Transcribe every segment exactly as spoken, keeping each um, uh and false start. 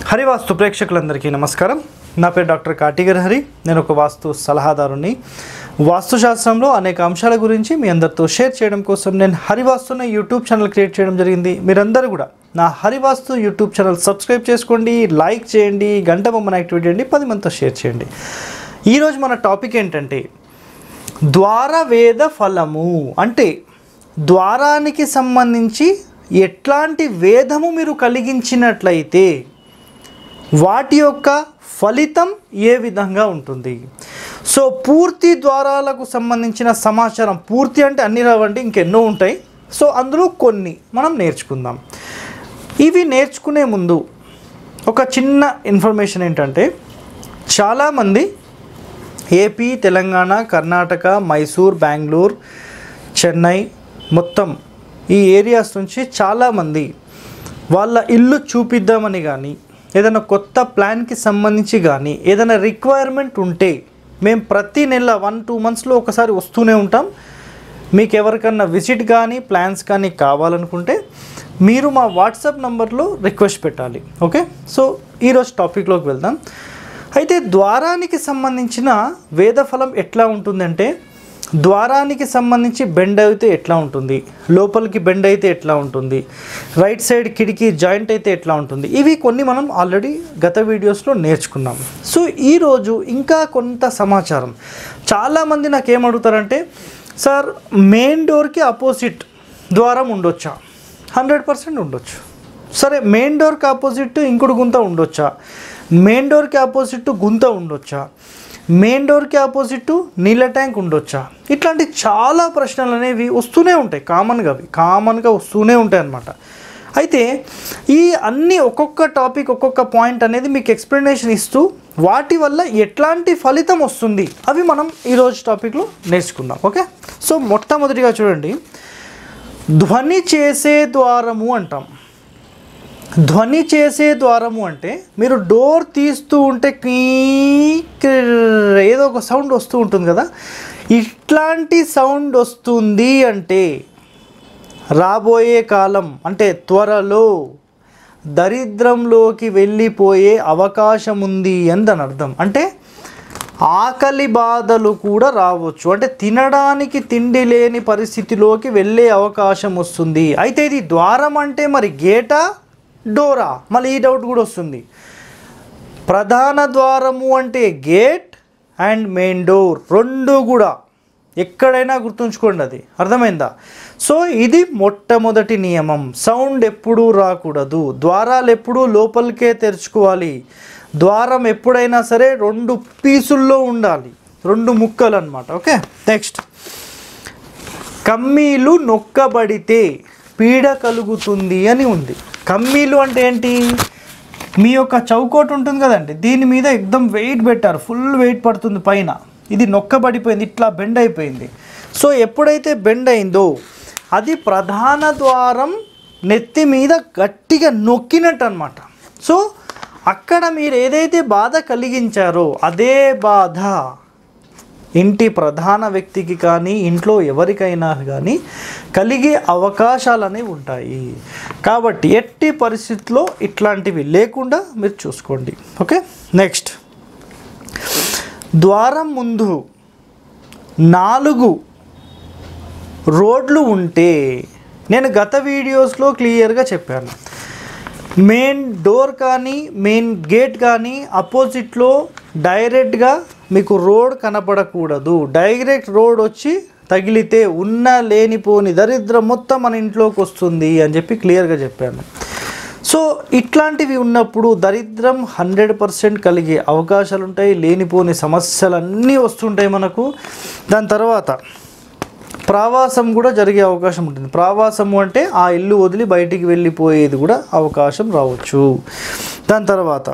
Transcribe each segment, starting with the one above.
హరివాస్తు ప్రేక్షకులందరికీ నమస్కారం. నా పేరు డాక్టర్ కాటిగర్ హరి. నేను ఒక వాస్తు సలహాదారుని. వాస్తుశాస్త్రంలో అనేక అంశాల గురించి మీ అందరితో షేర్ చేయడం కోసం నేను హరివాస్తున్న యూట్యూబ్ ఛానల్ క్రియేట్ చేయడం జరిగింది. మీరందరూ కూడా నా హరివాస్తు యూట్యూబ్ ఛానల్ సబ్స్క్రైబ్ చేసుకోండి, లైక్ చేయండి, గంట బొమ్మను యాక్టివేట్ చేయండి, పది మందితో షేర్ చేయండి. ఈరోజు మన టాపిక్ ఏంటంటే ద్వారవేద ఫలము. అంటే ద్వారానికి సంబంధించి ఎట్లాంటి వేదము మీరు కలిగించినట్లయితే వాటి యొక్క ఫలితం ఏ విధంగా ఉంటుంది. సో పూర్తి ద్వారాలకు సంబంధించిన సమాచారం, పూర్తి అంటే అన్ని రావండి, ఇంకెన్నో ఉంటాయి. సో అందులో కొన్ని మనం నేర్చుకుందాం. ఇవి నేర్చుకునే ముందు ఒక చిన్న ఇన్ఫర్మేషన్ ఏంటంటే, చాలామంది ఏపీ, తెలంగాణ, కర్ణాటక, మైసూర్, బెంగళూరు, చెన్నై మొత్తం ఈ ఏరియాస్ నుంచి చాలామంది వాళ్ళ ఇల్లు చూపిద్దామని కానీ, ఏదైనా కొత్త ప్లాన్కి సంబంధించి కానీ ఏదైనా రిక్వైర్మెంట్ ఉంటే మేము ప్రతి నెల వన్ టూ మంత్స్లో ఒకసారి వస్తూనే ఉంటాం. మీకు ఎవరికన్నా విజిట్ కానీ ప్లాన్స్ కానీ కావాలనుకుంటే మీరు మా వాట్సాప్ నంబర్లో రిక్వెస్ట్ పెట్టాలి. ఓకే, సో ఈరోజు టాపిక్లోకి వెళ్దాం. అయితే ద్వారానికి సంబంధించిన వేదఫలం ఎట్లా ఉంటుందంటే, ద్వారానికి సంబంధించి బెండ్ అయితే ఎట్లా ఉంటుంది, లోపలికి బెండ్ అయితే ఎట్లా ఉంటుంది, రైట్ సైడ్ కిటికీ జాయింట్ అయితే ఎట్లా ఉంటుంది, ఇవి కొన్ని మనం ఆల్రెడీ గత వీడియోస్లో నేర్చుకున్నాం. సో ఈరోజు ఇంకా కొంత సమాచారం. చాలామంది నాకు ఏమడుగుతారంటే, సార్ మెయిన్ డోర్కి అపోజిట్ ద్వారం ఉండొచ్చా? హండ్రెడ్ పర్సెంట్ ఉండొచ్చు. సరే, మెయిన్ డోర్కి ఆపోజిట్ ఇంకొక గుంత ఉండొచ్చా? మెయిన్ డోర్కి ఆపోజిట్ గుంత ఉండొచ్చా? మెయిన్ డోర్కి ఆపోజిట్ నీళ్ళ ట్యాంక్ ఉండొచ్చా? ఇట్లాంటి చాలా ప్రశ్నలు అనేవి వస్తూనే ఉంటాయి. కామన్గా అవి కామన్గా వస్తూనే ఉంటాయి అన్నమాట. అయితే ఈ అన్ని ఒక్కొక్క టాపిక్ ఒక్కొక్క పాయింట్ అనేది మీకు ఎక్స్ప్లెనేషన్ ఇస్తూ వాటి వల్ల ఎట్లాంటి ఫలితం వస్తుంది అవి మనం ఈరోజు టాపిక్లో నేర్చుకుందాం. ఓకే, సో మొట్టమొదటిగా చూడండి, ధ్వని చేసే ద్వారము అంటాం. ధ్వని చేసే ద్వారము అంటే మీరు డోర్ తీస్తూ ఉంటే ఏదో ఒక సౌండ్ వస్తూ ఉంటుంది కదా, ఇట్లాంటి సౌండ్ వస్తుంది అంటే రాబోయే కాలం అంటే త్వరలో దరిద్రంలోకి వెళ్ళిపోయే అవకాశం ఉంది అని దాని అర్థం. అంటే ఆకలి బాధలు కూడా రావచ్చు, అంటే తినడానికి తిండి లేని పరిస్థితిలోకి వెళ్ళే అవకాశం వస్తుంది. అయితే ఇది ద్వారం అంటే మరి గేటా డోరా? మళ్ళీ ఈ డౌట్ కూడా వస్తుంది. ప్రధాన ద్వారము అంటే గేట్ అండ్ మెయిన్ డోర్ రెండు కూడా ఎక్కడైనా గుర్తుంచుకోండి, అది అర్థమైందా? సో ఇది మొట్టమొదటి నియమం. సౌండ్ ఎప్పుడూ రాకూడదు, ద్వారాలు ఎప్పుడూ లోపలికే తెరుచుకోవాలి. ద్వారం ఎప్పుడైనా సరే రెండు పీసుల్లో ఉండాలి, రెండు ముక్కలు అన్నమాట. ఓకే, నెక్స్ట్, కమ్మీలు నొక్కబడితే పీడ కలుగుతుంది అని ఉంది. కమ్మీలు అంటే ఏంటి? మీ యొక్క చౌకోట్ ఉంటుంది కదండి, దీని మీద ఎక్దం వెయిట్ పెట్టారు, ఫుల్ వెయిట్ పడుతుంది పైన, ఇది నొక్కబడిపోయింది, ఇట్లా బెండ్ అయిపోయింది. సో ఎప్పుడైతే బెండ్ అయిందో అది ప్రధాన ద్వారం నెత్తి మీద గట్టిగా నొక్కినట్టు అనమాట. సో అక్కడ మీరు ఏదైతే బాధ కలిగించారో అదే బాధ ఇంటి ప్రధాన వ్యక్తికి కానీ ఇంట్లో ఎవరికైనా కానీ కలిగే అవకాశాలు అనేవి ఉంటాయి. కాబట్టి ఎట్టి పరిస్థితుల్లో ఇట్లాంటివి లేకుండా మీరు చూసుకోండి. ఓకే, నెక్స్ట్, ద్వారం ముందు నాలుగు రోడ్లు ఉంటే, నేను గత వీడియోస్లో క్లియర్గా చెప్పాను, మెయిన్ డోర్ కానీ మెయిన్ గేట్ కానీ అపోజిట్లో డైరెక్ట్గా మీకు రోడ్ కనపడకూడదు. డైరెక్ట్ రోడ్ వచ్చి తగిలితే ఉన్న లేనిపోని దరిద్రం మొత్తం మన ఇంట్లోకి వస్తుంది అని చెప్పి క్లియర్గా చెప్పాను. సో ఇట్లాంటివి ఉన్నప్పుడు దరిద్రం హండ్రెడ్ పర్సెంట్ కలిగే అవకాశాలు ఉంటాయి, లేనిపోని సమస్యలు అన్నీ వస్తుంటాయి మనకు. దాని తర్వాత ప్రవాసం కూడా జరిగే అవకాశం ఉంటుంది. ప్రవాసము అంటే ఆ ఇల్లు వదిలి బయటికి వెళ్ళిపోయేది కూడా అవకాశం రావచ్చు. దాని తర్వాత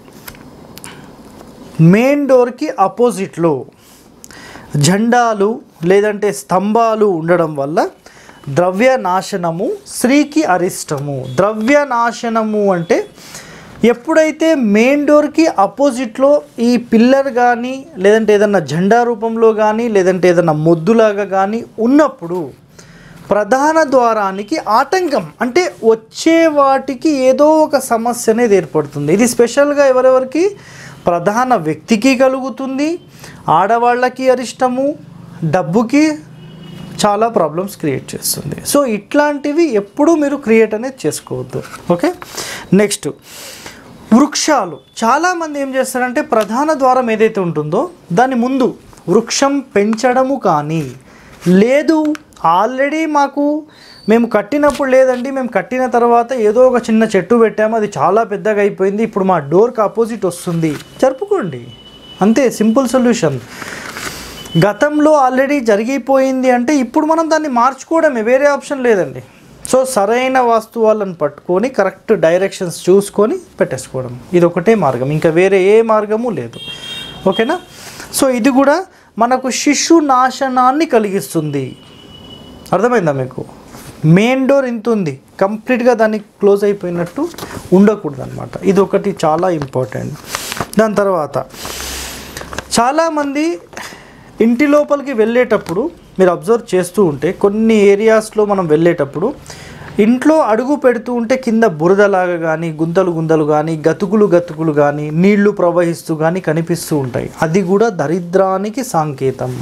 మెయిన్ డోర్కి ఆపోజిట్లో జెండాలు లేదంటే స్తంభాలు ఉండడం వల్ల ద్రవ్య నాశనము, స్త్రీకి అరిష్టము. ద్రవ్య నాశనము అంటే ఎప్పుడైతే మెయిన్ డోర్కి అపోజిట్లో ఈ పిల్లర్ కానీ లేదంటే ఏదన్నా జెండా రూపంలో కానీ లేదంటే ఏదన్నా మొద్దులాగా కానీ ఉన్నప్పుడు ప్రధాన ద్వారానికి ఆటంకం, అంటే వచ్చే వాటికి ఏదో ఒక సమస్య అనేది ఏర్పడుతుంది. ఇది స్పెషల్గా ఎవరెవరికి, ప్రధాన వ్యక్తికి కలుగుతుంది, ఆడవాళ్ళకి అరిష్టము, డబ్బుకి చాలా ప్రాబ్లమ్స్ క్రియేట్ చేస్తుంది. సో ఇట్లాంటివి ఎప్పుడూ మీరు క్రియేట్ అనేది చేసుకోవద్దు. ఓకే, నెక్స్ట్ వృక్షాలు. చాలామంది ఏం చేస్తారంటే ప్రధాన ద్వారం ఏదైతే ఉంటుందో దాని ముందు వృక్షం పెంచడము కానీ, లేదు ఆల్రెడీ మాకు మేము కట్టినప్పుడు లేదండి, మేము కట్టిన తర్వాత ఏదో ఒక చిన్న చెట్టు పెట్టాము, అది చాలా పెద్దగా అయిపోయింది, ఇప్పుడు మా డోర్కి ఆపోజిట్ వస్తుంది, జరుపుకోండి, అంతే, సింపుల్ సొల్యూషన్. గతంలో ఆల్రెడీ జరిగిపోయింది అంటే ఇప్పుడు మనం దాన్ని మార్చుకోవడమే, వేరే ఆప్షన్ లేదండి. సో సరైన వాస్తు వాళ్ళని పట్టుకొని కరెక్ట్ డైరెక్షన్స్ చూసుకొని పెట్టేసుకోవడం, ఇది ఒకటే మార్గం, ఇంకా వేరే ఏ మార్గము లేదు. ఓకేనా? సో ఇది కూడా మనకు శిశు నాశనాన్ని కలిగిస్తుంది. అర్థమైందా మీకు? మెయిన్ డోర్ ఇంత ఉంది, కంప్లీట్గా దాన్ని క్లోజ్ అయిపోయినట్టు ఉండకూడదు అనమాట. ఇది ఒకటి చాలా ఇంపార్టెంట్. దాని తర్వాత చాలామంది ఇంటి లోపలికి వెళ్ళేటప్పుడు మీరు అబ్జర్వ్ చేస్తూ ఉంటే కొన్ని ఏరియాస్లో మనం వెళ్ళేటప్పుడు ఇంట్లో అడుగు పెడుతూ ఉంటే కింద బురదలాగా కానీ గుంతలు గుంతలు కానీ గతుకులు గతుకులు కానీ నీళ్లు ప్రవహిస్తూ కానీ కనిపిస్తూ ఉంటాయి. అది కూడా దరిద్రానికి సంకేతం.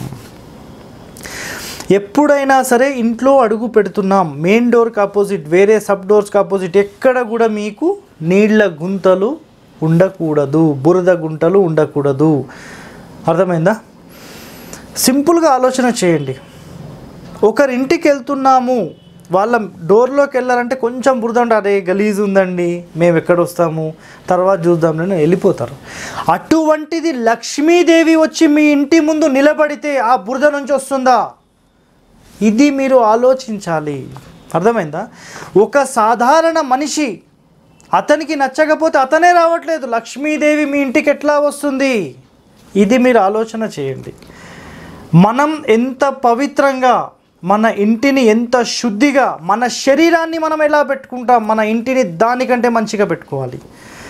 ఎప్పుడైనా సరే ఇంట్లో అడుగు పెడుతున్నాం, మెయిన్ డోర్కి ఆపోజిట్ వేరే సబ్ డోర్స్కి ఆపోజిట్ ఎక్కడ కూడా మీకు నీళ్ల గుంతలు ఉండకూడదు, బురద గుంటలు ఉండకూడదు. అర్థమైందా? సింపుల్గా ఆలోచన చేయండి. ఒకరింటికి వెళ్తున్నాము, వాళ్ళ డోర్లోకి వెళ్ళాలంటే కొంచెం బురద ఉంటే అరే గలీజ్ ఉందండి, మేము ఎక్కడ వస్తాము, తర్వాత చూద్దామని వెళ్ళిపోతారు. అటువంటిది లక్ష్మీదేవి వచ్చి మీ ఇంటి ముందు నిలబడితే ఆ బురద నుంచి వస్తుందా? ఇది మీరు ఆలోచించాలి. అర్థమైందా? ఒక సాధారణ మనిషి అతనికి నచ్చకపోతే అతనే రావట్లేదు, లక్ష్మీదేవి మీ ఇంటికి ఎట్లా వస్తుంది? ఇది మీరు ఆలోచన చేయండి. మనం ఎంత పవిత్రంగా, మన ఇంటిని ఎంత శుద్ధిగా, మన శరీరాన్ని మనం ఎలా పెట్టుకుంటాం, మన ఇంటిని దానికంటే మంచిగా పెట్టుకోవాలి.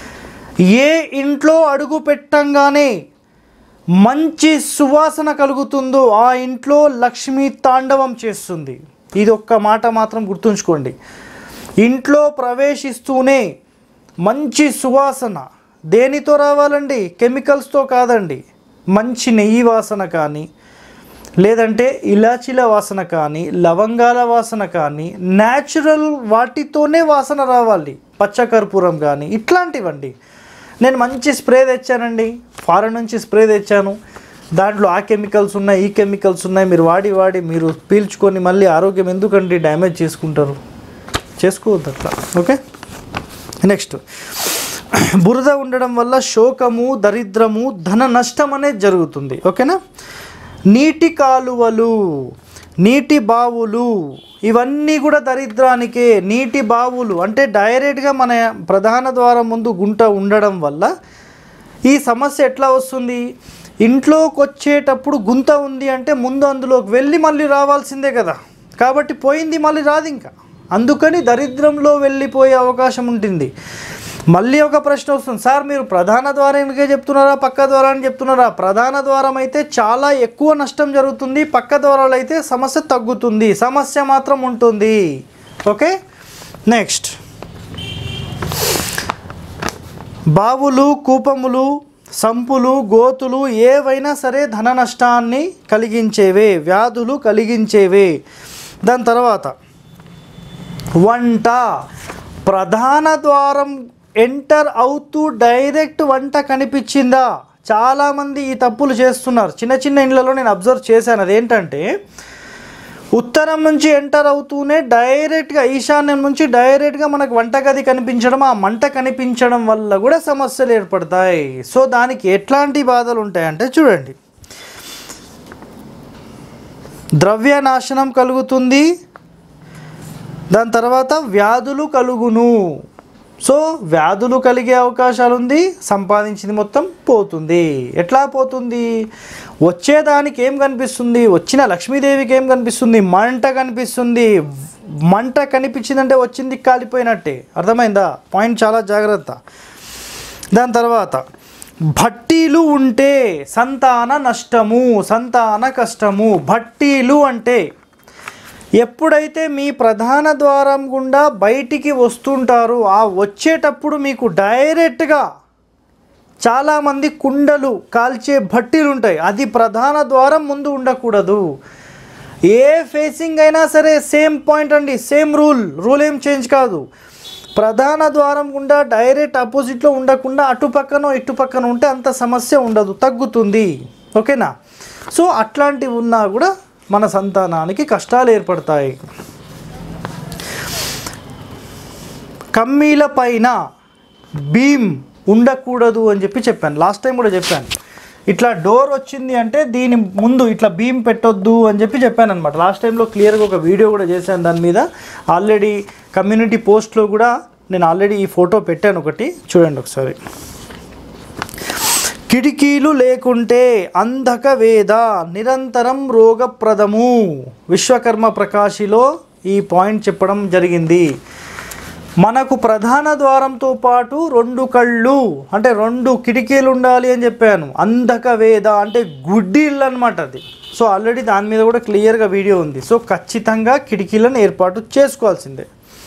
ఏ ఇంట్లో అడుగు పెట్టంగానే మంచి సువాసన కలుగుతుందో ఆ ఇంట్లో లక్ష్మీ తాండవం చేస్తుంది. ఇది ఒక్క మాట మాత్రం గుర్తుంచుకోండి. ఇంట్లో ప్రవేశిస్తూనే మంచి సువాసన దేనితో రావాలండి? కెమికల్స్తో కాదండి. మంచి నెయ్యి వాసన కానీ, లేదంటే ఇలాచీల వాసన కానీ, లవంగాల వాసన కానీ, న్యాచురల్ వాటితోనే వాసన రావాలి. పచ్చకర్పూరం కానీ ఇట్లాంటివండి. నేను మంచి స్ప్రే తెచ్చానండి, ఫారెన్ నుంచి స్ప్రే తెచ్చాను, దాంట్లో ఆ కెమికల్స్ ఉన్నాయి, ఈ కెమికల్స్ ఉన్నాయి, మీరు వాడి వాడి మీరు పీల్చుకొని మళ్ళీ ఆరోగ్యం ఎందుకండి డ్యామేజ్ చేసుకుంటారు? చేసుకోవద్దు అట్లా. ఓకే, నెక్స్ట్ బురద ఉండడం వల్ల శోకము, దరిద్రము, ధన నష్టం అనేది జరుగుతుంది. ఓకేనా? నీటి కాలువలు, నీటి బావులు ఇవన్నీ కూడా దరిద్రానికే. నీటి బావులు అంటే డైరెక్ట్గా మన ప్రధాన ద్వారం ముందు గుంట ఉండడం వల్ల ఈ సమస్య ఎట్లా వస్తుంది? ఇంట్లోకి వచ్చేటప్పుడు గుంత ఉంది అంటే ముందు అందులోకి వెళ్ళి మళ్ళీ రావాల్సిందే కదా, కాబట్టి పోయింది మళ్ళీ రాదు ఇంకా. అందుకని దరిద్రంలో వెళ్ళిపోయే అవకాశం ఉంటుంది. మళ్ళీ ఒక ప్రశ్న వస్తుంది, సార్ మీరు ప్రధాన ద్వారానికే చెప్తున్నారా పక్క ద్వారాన్ని చెప్తున్నారా? ప్రధాన ద్వారం అయితే చాలా ఎక్కువ నష్టం జరుగుతుంది, పక్క ద్వారాలు అయితే సమస్య తగ్గుతుంది, సమస్య మాత్రం ఉంటుంది. ఓకే, నెక్స్ట్ బావులు, కూపములు, సంపులు, గోతులు ఏవైనా సరే ధన నష్టాన్ని కలిగించేవే, వ్యాధులు కలిగించేవే. దాని తర్వాత వంట, ప్రధాన ద్వారం ఎంటర్ అవుతూ డైరెక్ట్ వంట కనిపించిందా? చాలామంది ఈ తప్పులు చేస్తున్నారు. చిన్న చిన్న ఇండ్లలో నేను అబ్జర్వ్ చేశాను. అదేంటంటే ఉత్తరం నుంచి ఎంటర్ అవుతూనే డైరెక్ట్గా ఈశాన్యం నుంచి డైరెక్ట్గా మనకు వంటగది కనిపించడం, ఆ మంట కనిపించడం వల్ల కూడా సమస్యలు ఏర్పడతాయి. సో దానికి ఎట్లాంటి బాధలు ఉంటాయంటే చూడండి, ద్రవ్య నాశనం కలుగుతుంది, దాని తర్వాత వ్యాధులు కలుగును. సో వ్యాధులు కలిగే అవకాశాలు ఉంది, సంపాదించింది మొత్తం పోతుంది. ఎట్లా పోతుంది? వచ్చేదానికి ఏం కనిపిస్తుంది? వచ్చిన లక్ష్మీదేవికి ఏం కనిపిస్తుంది? మంట కనిపిస్తుంది. మంట కనిపించిందంటే వచ్చింది కాలిపోయినట్టే. అర్థమైందా? పాయింట్ చాలా జాగ్రత్త. దాని తర్వాత భట్టీలు ఉంటే సంతాన నష్టము, సంతాన కష్టము. భట్టీలు అంటే ఎప్పుడైతే మీ ప్రధాన ద్వారం గుండా బయటికి వస్తుంటారో ఆ వచ్చేటప్పుడు మీకు డైరెక్ట్గా చాలామంది కుండలు కాల్చే భట్టీలు ఉంటాయి. అది ప్రధాన ద్వారం ముందు ఉండకూడదు. ఏ ఫేసింగ్ అయినా సరే సేమ్ పాయింట్ అండి, సేమ్ రూల్ రూల్ ఏం చేంజ్ కాదు. ప్రధాన ద్వారం గుండా డైరెక్ట్ ఆపోజిట్లో ఉండకుండా అటు పక్కన ఇటు పక్కన ఉంటే అంత సమస్య ఉండదు, తగ్గుతుంది. ఓకేనా? సో అట్లాంటివి ఉన్నా కూడా మన సంతానానికి కష్టాలు ఏర్పడతాయి. కమ్మీల పైన బీమ్ ఉండకూడదు అని చెప్పి చెప్పాను, లాస్ట్ టైం కూడా చెప్పాను. ఇట్లా డోర్ వచ్చింది అంటే దీని ముందు ఇట్లా బీమ్ పెట్టొద్దు అని చెప్పి చెప్పాను అనమాట. లాస్ట్ టైంలో క్లియర్గా ఒక వీడియో కూడా చేశాను దాని మీద. ఆల్రెడీ కమ్యూనిటీ పోస్ట్లో కూడా నేను ఆల్రెడీ ఈ ఫోటో పెట్టాను, ఒకటి చూడండి ఒకసారి. కిటికీలు లేకుంటే అంధక వేద నిరంతరం రోగప్రదము. విశ్వకర్మ ప్రకాశిలో ఈ పాయింట్ చెప్పడం జరిగింది. మనకు ప్రధాన ద్వారంతో పాటు రెండు కళ్ళు అంటే రెండు కిటికీలు ఉండాలి అని చెప్పాను. అంధక వేద అంటే గుడ్డి ఇల్లు అనమాట అది. సో ఆల్రెడీ దాని మీద కూడా క్లియర్గా వీడియో ఉంది. సో ఖచ్చితంగా కిటికీలను ఏర్పాటు చేసుకోవాల్సిందే.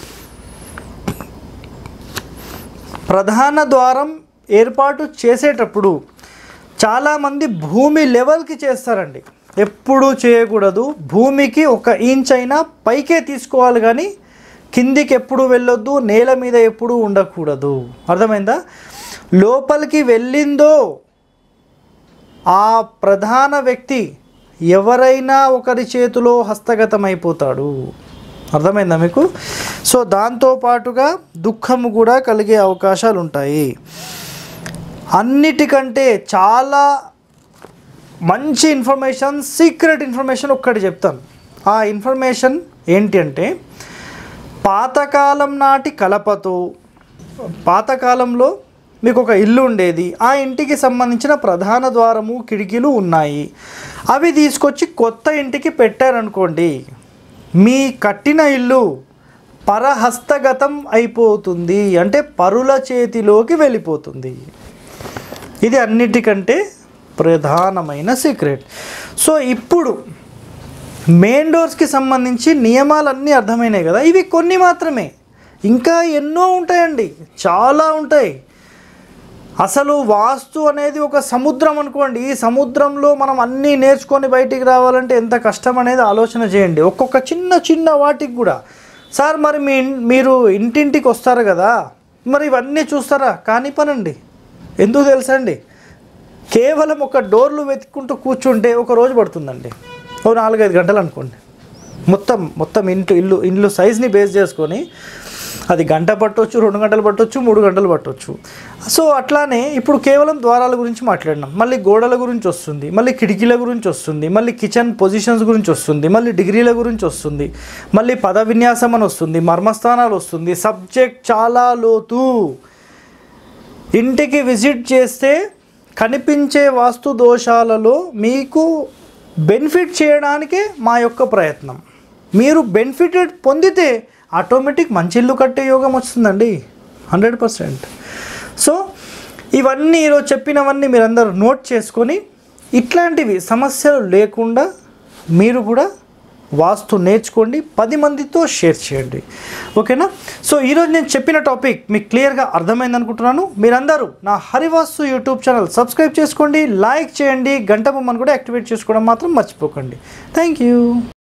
ప్రధాన ద్వారం ఏర్పాటు చేసేటప్పుడు చాలామంది భూమి లెవెల్కి చేస్తారండి. ఎప్పుడూ చేయకూడదు. భూమికి ఒక ఇంచ్ అయినా పైకే తీసుకోవాలి, కానీ కిందికి ఎప్పుడు వెళ్ళొద్దు, నేల మీద ఎప్పుడు ఉండకూడదు. అర్థమైందా? లోపలికి వెళ్ళిందో ఆ ప్రధాన వ్యక్తి ఎవరైనా ఒకరి చేతిలో హస్తగతం అయిపోతాడు. అర్థమైందా మీకు? సో దాంతోపాటుగా దుఃఖము కూడా కలిగే అవకాశాలు ఉంటాయి. అన్నిటికంటే చాలా మంచి ఇన్ఫర్మేషన్, సీక్రెట్ ఇన్ఫర్మేషన్ ఒక్కటి చెప్తాను. ఆ ఇన్ఫర్మేషన్ ఏంటి అంటే, పాతకాలం నాటి కలపతో, పాతకాలంలో మీకు ఒక ఇల్లు ఉండేది, ఆ ఇంటికి సంబంధించిన ప్రధాన ద్వారము కిటికీలు ఉన్నాయి. అవి తీసుకొచ్చి కొత్త ఇంటికి పెట్టారనుకోండి, మీ కట్టిన ఇల్లు పరహస్తగతం అయిపోతుంది, అంటే పరుల చేతిలోకి వెళ్ళిపోతుంది. ఇది అన్నిటికంటే ప్రధానమైన సీక్రెట్. సో ఇప్పుడు మెయిన్ డోర్స్కి సంబంధించి నియమాలన్నీ అర్థమైనాయి కదా. ఇవి కొన్ని మాత్రమే, ఇంకా ఎన్నో ఉంటాయండి, చాలా ఉంటాయి. అసలు వాస్తు అనేది ఒక సముద్రం అనుకోండి. ఈ సముద్రంలో మనం అన్నీ నేర్చుకొని బయటికి రావాలంటే ఎంత కష్టం అనేది ఆలోచన చేయండి. ఒక్కొక్క చిన్న చిన్న వాటికి కూడా. సార్ మరి మీ మీరు ఇంటింటికి వస్తారు కదా, మరి ఇవన్నీ చూస్తారా? కాని పనండి. ఎందుకు తెలుసా అండి? కేవలం ఒక డోర్లు వెతుక్కుంటూ కూర్చుంటే ఒక రోజు పడుతుందండి, ఓ నాలుగైదు గంటలు అనుకోండి. మొత్తం మొత్తం ఇంటి ఇల్లు ఇల్లు సైజ్ని బేస్ చేసుకొని అది గంట పట్టవచ్చు, రెండు గంటలు పట్టవచ్చు, మూడు గంటలు పట్టవచ్చు. సో అట్లానే ఇప్పుడు కేవలం ద్వారాల గురించి మాట్లాడినాం, మళ్ళీ గోడల గురించి వస్తుంది, మళ్ళీ కిటికీల గురించి వస్తుంది, మళ్ళీ కిచెన్ పొజిషన్స్ గురించి వస్తుంది, మళ్ళీ డిగ్రీల గురించి వస్తుంది, మళ్ళీ పద విన్యాసం అని వస్తుంది, మర్మస్థానాలు వస్తుంది. సబ్జెక్ట్ చాలా లోతు. ఇంటికి విజిట్ చేస్తే కనిపించే వాస్తు దోషాలలో మీకు బెనిఫిట్ చేయడానికే మా యొక్క ప్రయత్నం. మీరు బెనిఫిటెడ్ పొందితే ఆటోమేటిక్ మంచి ఇల్లు కట్టే యోగం వస్తుందండి, హండ్రెడ్ పర్సెంట్. సో ఇవన్నీ ఈరోజు చెప్పినవన్నీ మీరందరూ నోట్ చేసుకొని ఇట్లాంటివి సమస్యలు లేకుండా మీరు కూడా వాస్తు నేర్చుకోండి, పది మందితో షేర్ చేయండి. ఓకేనా? సో ఈరోజు నేను చెప్పిన టాపిక్ మీకు క్లియర్గా అర్థమైంది అనుకుంటున్నాను. మీరందరూ నా హరివాస్తు యూట్యూబ్ ఛానల్ సబ్స్క్రైబ్ చేసుకోండి, లైక్ చేయండి, గంట బొమ్మను కూడా యాక్టివేట్ చేసుకోవడం మాత్రం మర్చిపోకండి. Thank you.